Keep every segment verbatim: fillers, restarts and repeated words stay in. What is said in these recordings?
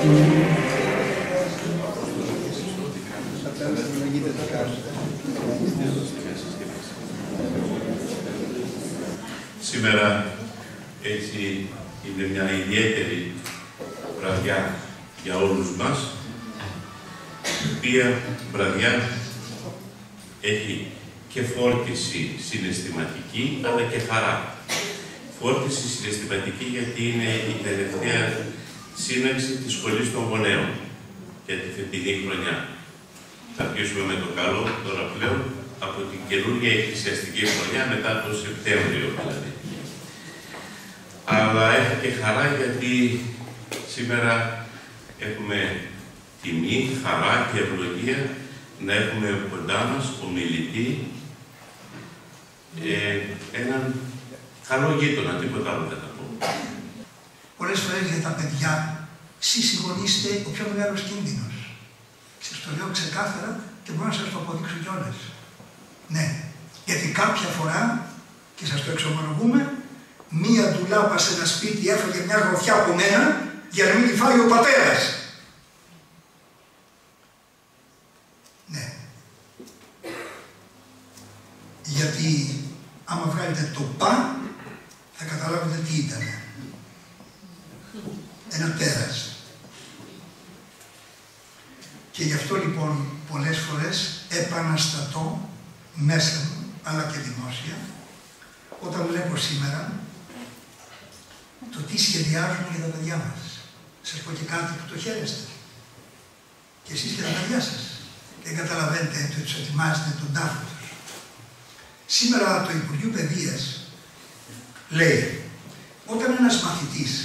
Σήμερα έτσι είναι μια ιδιαίτερη βραδιά για όλους μας, η οποία βραδιά έχει και φόρτιση συναισθηματική, αλλά και χαρά. Φόρτιση συναισθηματική γιατί είναι η τελευταία σύναξη της Σχολής των Γονέων για τη φετινή χρονιά. Θα αρχίσουμε με το καλό τώρα πλέον από την καινούργια εκκλησιαστική χρονιά μετά το Σεπτέμβριο δηλαδή. Αλλά έχει και χαρά γιατί σήμερα έχουμε τιμή, χαρά και ευλογία να έχουμε κοντά μας ομιλητή ε, έναν καλό γείτονα, τίποτα άλλο δεν θα πω. Πολλές φορές για τα παιδιά σύσυγον είστε ο πιο μεγάλος κίνδυνος. Σας το λέω ξεκάθαρα και μπορώ να σας το αποδείξω κιόλας. Ναι, γιατί κάποια φορά, και σας το εξομολογούμε, μία ντουλάπα σε ένα σπίτι έφαγε μια γροθιά από μένα για να μην τη φάει ο πατέρας. Ναι. Γιατί άμα βγάλετε το πα, θα καταλάβετε τι ήταν. Ένα τέρας. Και γι' αυτό λοιπόν πολλές φορές επαναστατώ μέσα μου, αλλά και δημόσια, όταν βλέπω σήμερα το τι σχεδιάζουν για τα παιδιά μας. Σας πω και κάτι που το χαίρεστε. Και εσείς και τα παιδιά σας. Δεν καταλαβαίνετε ότι τους ετοιμάζετε τον τάφο τους. Σήμερα το Υπουργείο Παιδείας λέει, όταν ένας μαθητής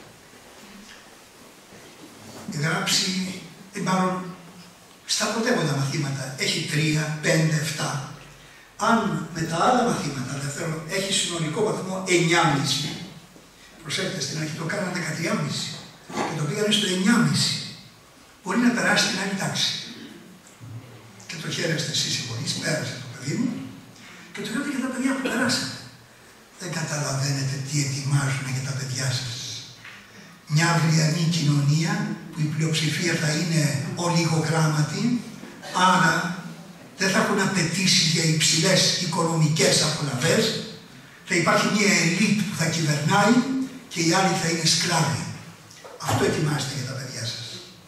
γράψει, ή μάλλον στα πρωτεύοντα μαθήματα, έχει τρία, πέντε, εφτά. Αν με τα άλλα μαθήματα, δεν θέλω, έχει συνολικό βαθμό εννιά κόμμα πέντε. Προσέξτε, στην αρχή το κάνανε δεκατρία κόμμα πέντε και το πήγανε στο εννιά κόμμα πέντε. Μπορεί να περάσει την άλλη τάξη. Και το χαίρεστε εσείς οι γονείς, πέρασε το παιδί μου, και το λέτε για τα παιδιά που περάσατε. Δεν καταλαβαίνετε τι ετοιμάζουν για τα παιδιά σας. Μια αυριανή κοινωνία που η πλειοψηφία θα είναι ολιγογράμματη, άρα δεν θα έχουν απαιτήσει για υψηλές οικονομικές απολαβές, θα υπάρχει μια ελίτ που θα κυβερνάει και οι άλλοι θα είναι σκλάβοι. Αυτό ετοιμάστε για τα παιδιά σας.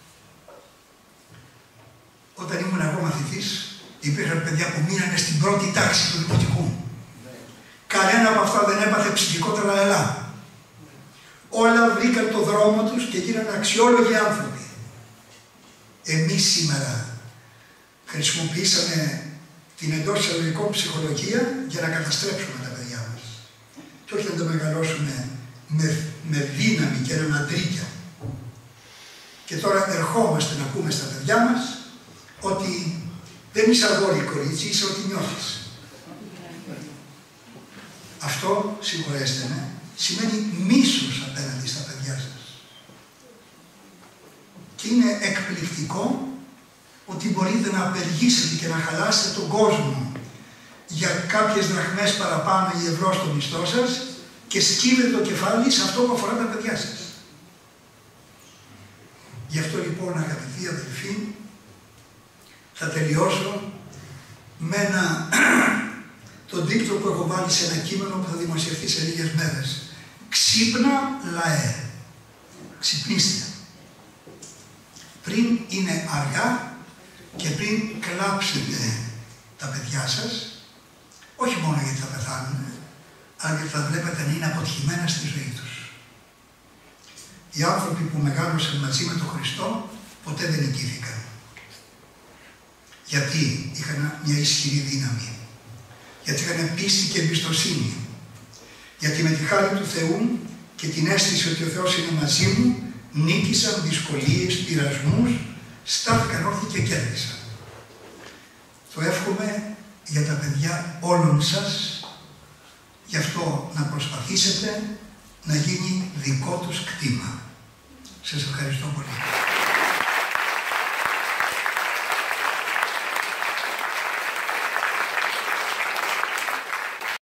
Όταν ήμουν εγώ μαθητής, υπήρχαν παιδιά που μείνανε στην πρώτη τάξη του δημοτικού. Κανένα από αυτά δεν έπαθε ψυχικό τραλαλά. Όλα βρήκαν το δρόμο τους και γίνανε αξιόλογοι άνθρωποι. Εμείς σήμερα χρησιμοποιήσαμε την εντός εισαγωγικών ψυχολογία για να καταστρέψουμε τα παιδιά μας. Και όχι να τα μεγαλώσουμε με, με δύναμη και ανατρίκια. Και τώρα ερχόμαστε να πούμε στα παιδιά μας ότι δεν είσαι αγόρι κορίτσι, είσαι ό,τι νιώθεις. Αυτό, συγχωρέστε με, σημαίνει μίσος απέναντι στα παιδιά σας. Και είναι εκπληκτικό ότι μπορείτε να απεργήσετε και να χαλάσετε τον κόσμο για κάποιες δραχμές παραπάνω ή ευρώ στο μισθό σας και σκύβετε το κεφάλι σε αυτό που αφορά τα παιδιά σας. Γι' αυτό λοιπόν, αγαπητοί αδελφοί, θα τελειώσω με ένα τον τίτλο που έχω βάλει σε ένα κείμενο που θα δημοσιευθεί σε λίγες μέρες. Ξύπνα λαέ. Ξυπνήστε. Πριν είναι αργά και πριν κλάψετε τα παιδιά σας, όχι μόνο γιατί θα πεθάνουν, αλλά γιατί θα βλέπετε να είναι αποτυχημένα στη ζωή τους. Οι άνθρωποι που μεγάλωσαν μαζί με τον Χριστό ποτέ δεν νικήθηκαν. Γιατί είχαν μια ισχυρή δύναμη. Γιατί είχαν πίστη και εμπιστοσύνη. Γιατί με τη χάρη του Θεού και την αίσθηση ότι ο Θεός είναι μαζί μου, νίκησαν δυσκολίες, πειρασμούς, στάθηκαν όρθιοι και κέρδισαν. Το εύχομαι για τα παιδιά όλων σας, γι' αυτό να προσπαθήσετε να γίνει δικό τους κτήμα. Σας ευχαριστώ πολύ.